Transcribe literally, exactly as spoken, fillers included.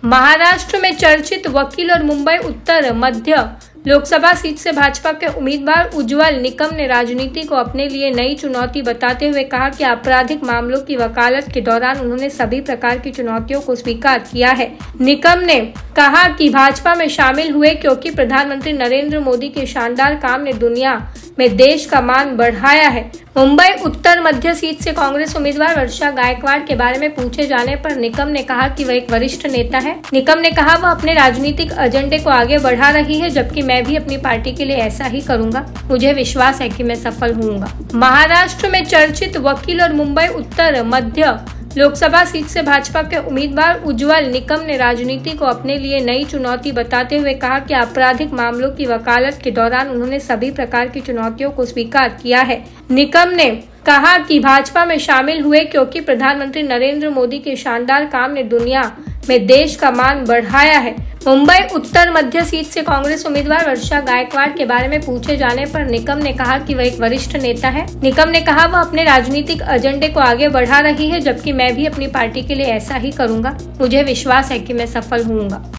महाराष्ट्र में चर्चित वकील और मुंबई उत्तर मध्य लोकसभा सीट से भाजपा के उम्मीदवार उज्जवल निकम ने राजनीति को अपने लिए नई चुनौती बताते हुए कहा कि आपराधिक मामलों की वकालत के दौरान उन्होंने सभी प्रकार की चुनौतियों को स्वीकार किया है। निकम ने कहा कि भाजपा में शामिल हुए क्योंकि प्रधानमंत्री नरेंद्र मोदी के शानदार काम ने दुनिया में देश का मान बढ़ाया है। मुंबई उत्तर मध्य सीट से कांग्रेस उम्मीदवार वर्षा गायकवाड़ के बारे में पूछे जाने पर निकम ने कहा कि वह एक वरिष्ठ नेता है। निकम ने कहा वह अपने राजनीतिक एजेंडे को आगे बढ़ा रही है, जबकि मैं भी अपनी पार्टी के लिए ऐसा ही करूंगा। मुझे विश्वास है कि मैं सफल होऊंगा। महाराष्ट्र में चर्चित वकील और मुंबई उत्तर मध्य लोकसभा सीट से भाजपा के उम्मीदवार उज्जवल निकम ने राजनीति को अपने लिए नई चुनौती बताते हुए कहा कि आपराधिक मामलों की वकालत के दौरान उन्होंने सभी प्रकार की चुनौतियों को स्वीकार किया है। निकम ने कहा कि भाजपा में शामिल हुए क्योंकि प्रधानमंत्री नरेंद्र मोदी के शानदार काम ने दुनिया में देश का मान बढ़ाया है। मुंबई उत्तर मध्य सीट से कांग्रेस उम्मीदवार वर्षा गायकवाड़ के बारे में पूछे जाने पर निकम ने कहा कि वह एक वरिष्ठ नेता है। निकम ने कहा वह अपने राजनीतिक एजेंडे को आगे बढ़ा रही है, जबकि मैं भी अपनी पार्टी के लिए ऐसा ही करूंगा। मुझे विश्वास है कि मैं सफल होऊंगा।